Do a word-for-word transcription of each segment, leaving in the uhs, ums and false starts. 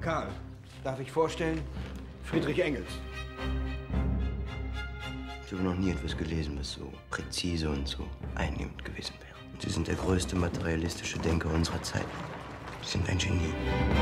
Karl, darf ich vorstellen? Friedrich Engels. Ich habe noch nie etwas gelesen, was so präzise und so einnehmend gewesen wäre. Und Sie sind der größte materialistische Denker unserer Zeit. Sie sind ein Genie.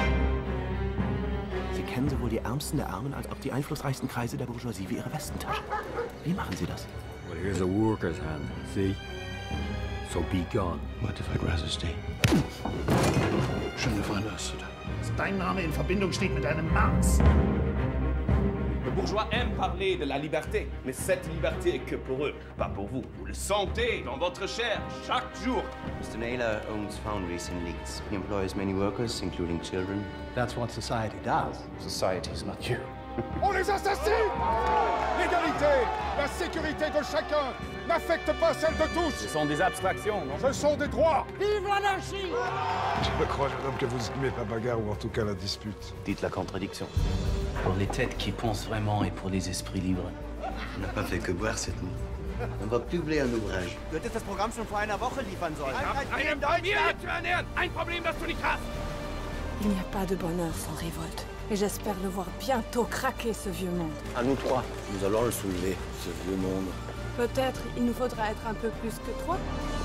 Sie kennen sowohl die Ärmsten der Armen als auch die einflussreichsten Kreise der Bourgeoisie wie Ihre Westentasche. Wie machen Sie das? Well, here's a worker's hand, see? So be gone. What if I'd rather stay? Je ne vois pas cela. Dass dein Name in Verbindung steht mit einem Marx. Le bourgeois aime parler de la liberté, mais cette liberté est que pour eux, pas pour vous. Vous le sentez dans votre chair chaque jour. Mister Naylor owns foundries in Leeds. He employs many workers, including children. That's what society does. Society's not you. On les assassine! L'égalité, la sécurité de chacun n'affecte pas celle de tous. Ce sont des abstractions, non? Ce sont des droits. Vive l'anarchie! Je crois, jeune homme, que vous aimez la bagarre ou en tout cas la dispute. Dites la contradiction. Pour les têtes qui pensent vraiment et pour les esprits libres. On n'a pas fait que boire cette nuit. On va publier un ouvrage. Du hättest das Programm schon vor einer Woche liefern sollen. Einen Familie zu ernähren! Ein Problem, das du nicht hast! Il n'y a pas de bonheur sans révolte. Et j'espère le voir bientôt craquer, ce vieux monde. À nous trois, nous allons le soulever, ce vieux monde. Peut-être il nous faudra être un peu plus que trois.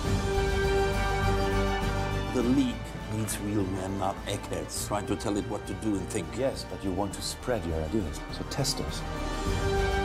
The League needs real men, not eggheads, trying to tell it what to do and think. Yes, but you want to spread your ideas, so test us.